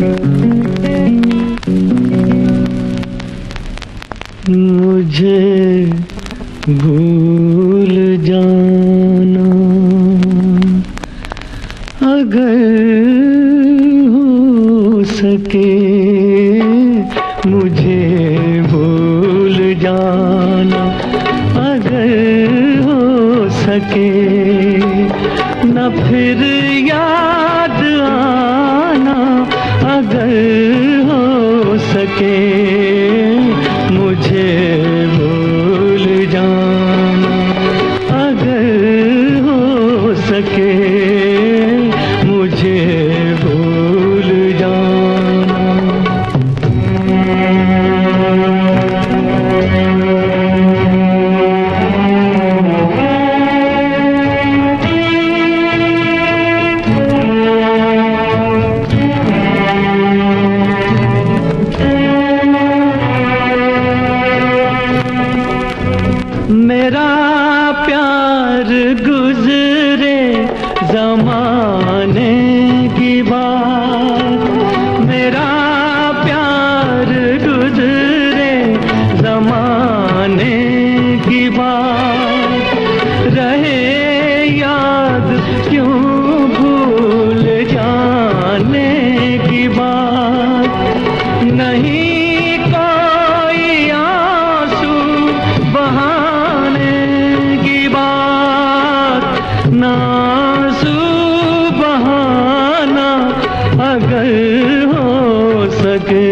मुझे भूल जाना अगर हो सके, मुझे भूल जाना अगर हो सके, न फिर याद आना अगर हो सके, मुझे भूल जाना अगर हो सके, मुझे भूल जाना। मेरा प्यार गुजरे ज़माने की बात, मेरा प्यार गुजरे ज़माने की बात, रहे याद क्यों भूल जाने की बात, नहीं कोई आंसू बहाने की बात, नाज़ू बहाना अगर हो सके,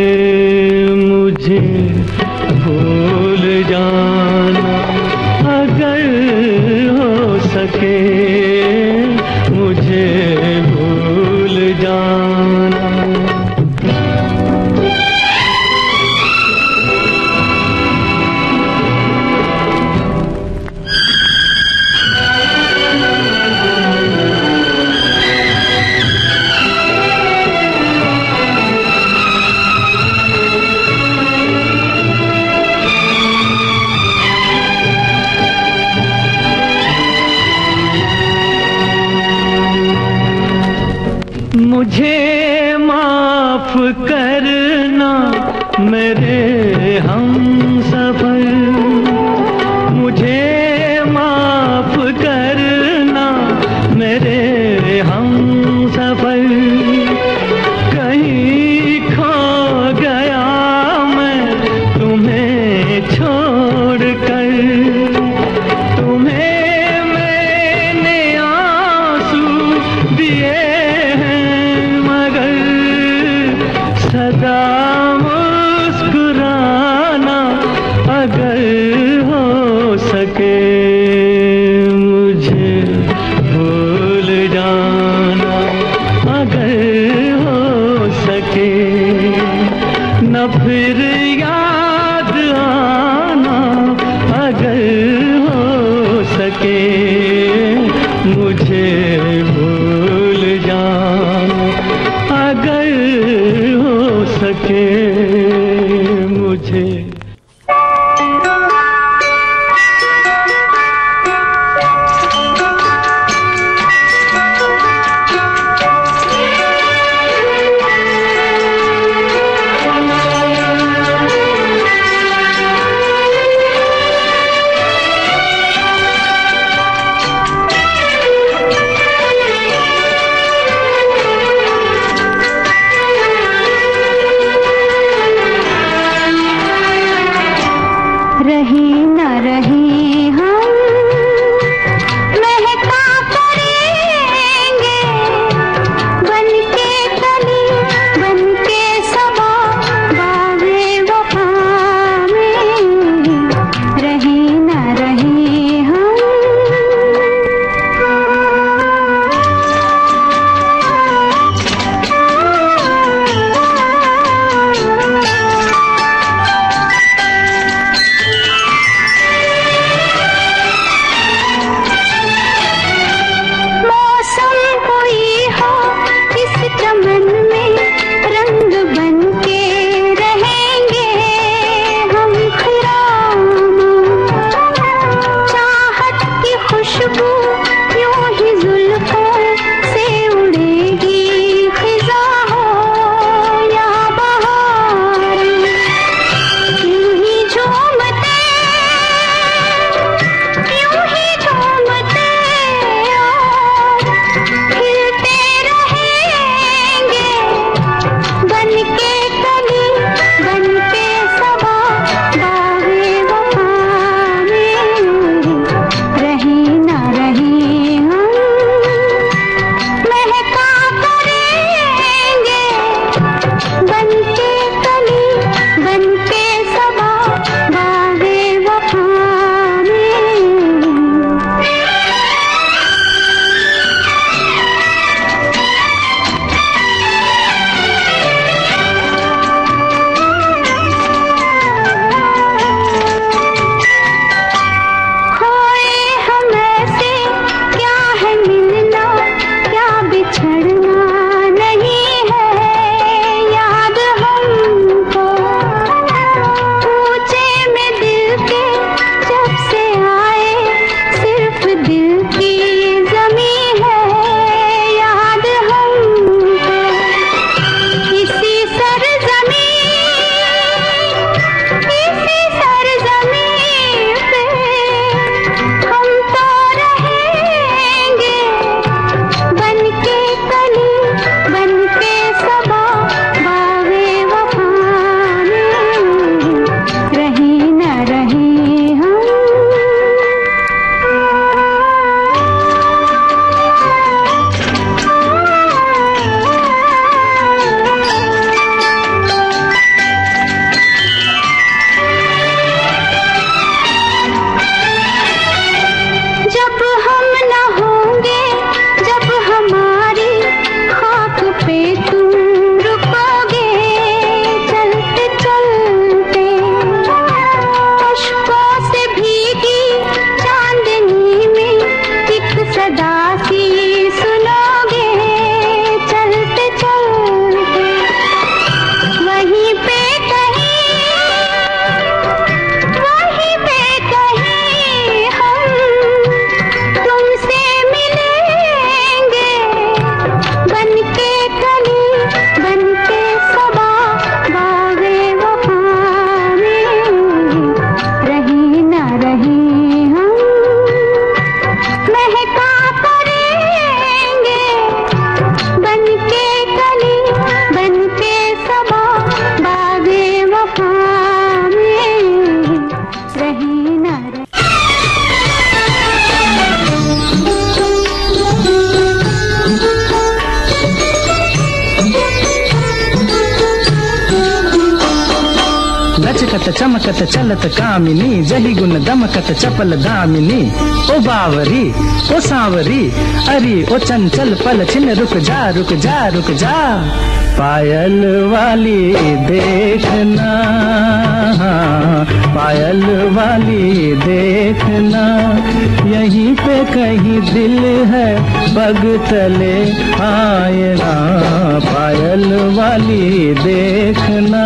मुझे भूल जाना अगर हो सके, मुझे भूल जाना। मुझे माफ करना मेरे हमसफर, मुझे माफ करना मेरे हमसफर, कहीं खो गया मैं तुम्हें छोड़कर, तुम्हें मैंने आंसू दिए सदा मुस्कुराना अगर हो सके, मुझे भूल जाना अगर हो सके, न फिर याद आना अगर हो सके, मुझे भूल जाना अगर हो सके, मुझे। चमकत चमकत चलत कामिनी, जही गुण दमकत चपल दामिनी। ओ बावरी ओ सांवरी, अरे ओ चंचल पल छिन, रुक जा रुक जा रुक जा। पायल वाली देखना, पायल वाली देखना, यहीं पे कहीं दिल है पग तले आए ना। पायल वाली देखना।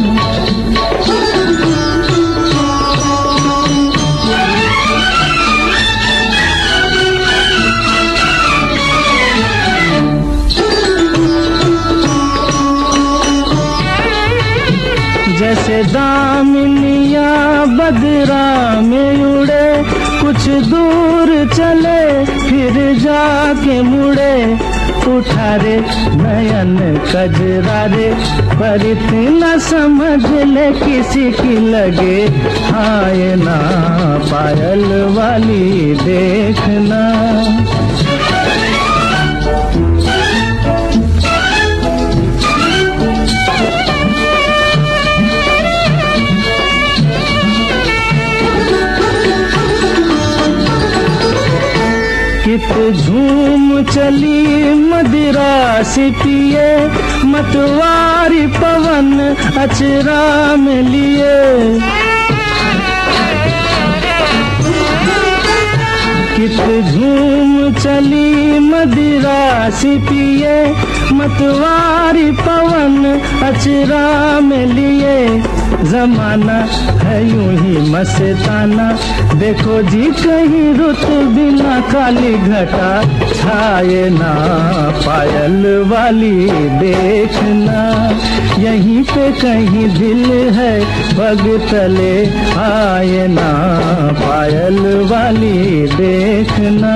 जैसे दामिनिया बदरा में उड़े, कुछ दूर चले फिर जाके मुड़े। उठा रे नयन कजरा रे, पर इतना समझ ले किसी की लगे आए ना। पायल वाली देखना। कित झूम चली मदिरा सी पिए, मतवारी पवन अचरा में लिए। कित झूम चली मदिरा सी पिए, मतवारी पवन अचरा में लिए। जमाना है यूं ही मस्ताना, देखो जी कहीं रुत बिना काली घटा छाए ना। पायल वाली देखना, यहीं पे कहीं दिल है पग तले आए ना। पायल वाली देखना।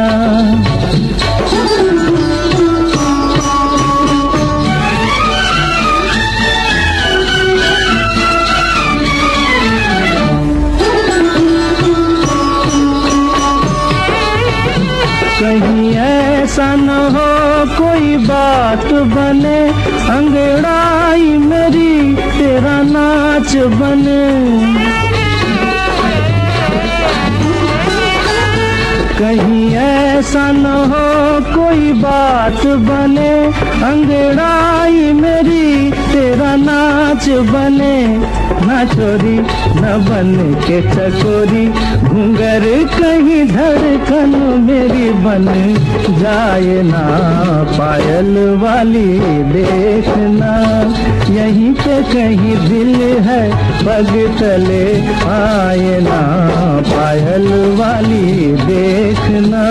कहीं ऐसा न हो कोई बात बने, अंगड़ाई मेरी नाच बने, कहीं ऐसा न हो कोई बात बने, अंगड़ाई मेरी तेरा नाच बने। ना चोरी न बन के चकोरी, घूंगर कहीं धड़कन मेरी बन जाए ना। पायल वाली देखना, यहीं पे कहीं दिल है पग तले आए ना। पायल वाली देखना।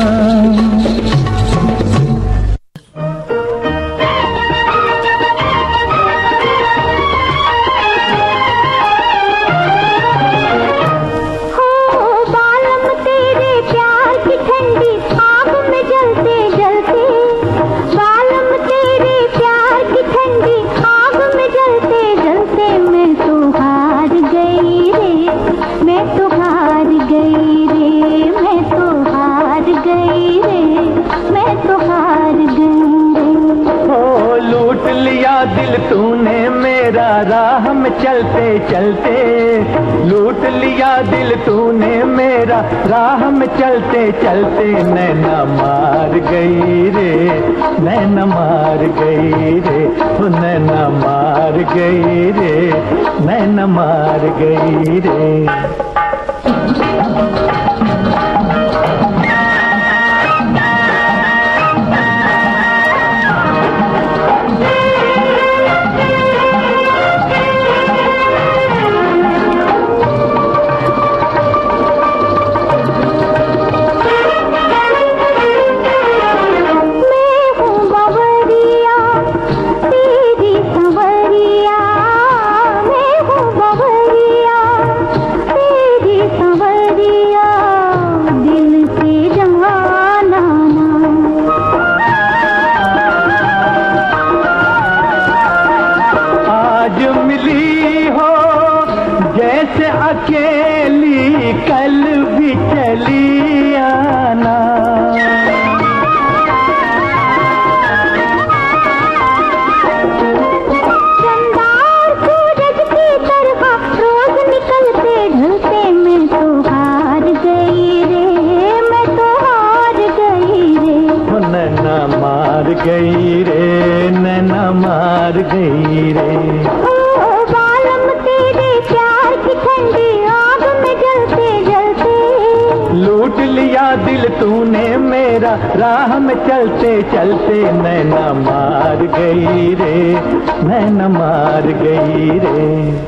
दिल तूने मेरा, राह में चलते चलते लूट लिया दिल तूने मेरा, राह में चलते चलते नैना मार गई रे, नैना मार गई रे, नैना मार गई रे, नैना मार गई रे। अकेली कल भी चली आना, चंदार सूरज की तरह रोज निकलते ढलते, मैं तो हार गई रे, मैं तो हार गई रे। नैना मार गई रे, नैना मार गई रे। लूट लिया दिल तूने मेरा, राह में चलते चलते नैना मार गई रे, नैना मार गई रे।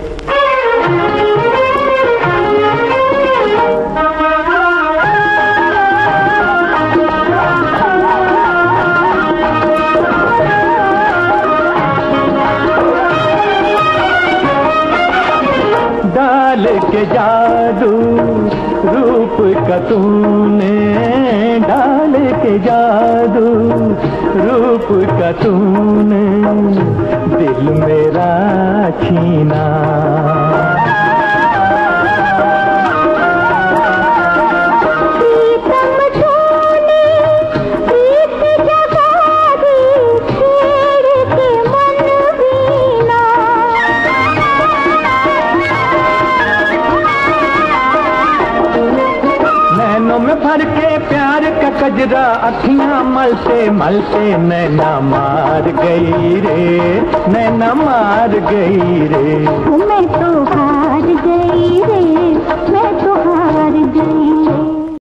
डाल के जादू रूप का तूने, डाल के जादू रूप का तूने दिल मेरा छीना। में भर के प्यार का कजरा, अखियां मलते मलते नैना मार गई रे, नैना मार गई रे।